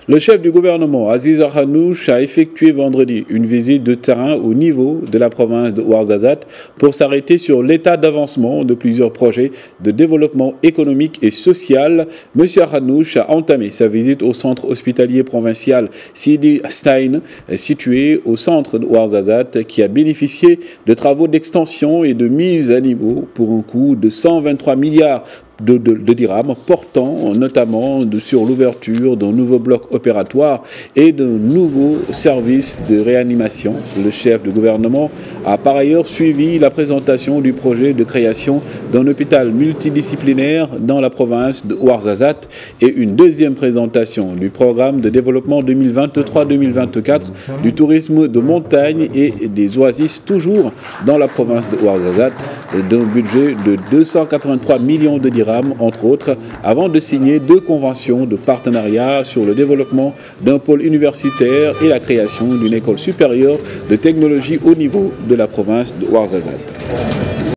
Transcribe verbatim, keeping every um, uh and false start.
Le chef du gouvernement, Aziz Akhanouche, a effectué vendredi une visite de terrain au niveau de la province de Ouarzazate pour s'arrêter sur l'état d'avancement de plusieurs projets de développement économique et social. M. Akhanouche a entamé sa visite au centre hospitalier provincial Sidi Stein, situé au centre de Ouarzazate, qui a bénéficié de travaux d'extension et de mise à niveau pour un coût de cent vingt-trois milliards De, de, de dirhams, portant notamment de, sur l'ouverture d'un nouveau bloc opératoire et d'un nouveau service de réanimation. Le chef du gouvernement a par ailleurs suivi la présentation du projet de création d'un hôpital multidisciplinaire dans la province de Ouarzazate et une deuxième présentation du programme de développement deux mille vingt-trois deux mille vingt-quatre du tourisme de montagne et des oasis, toujours dans la province de Ouarzazate, d'un budget de deux cent quatre-vingt-trois millions de dirhams, entre autres, avant de signer deux conventions de partenariat sur le développement d'un pôle universitaire et la création d'une école supérieure de technologie au niveau de la province de Ouarzazate.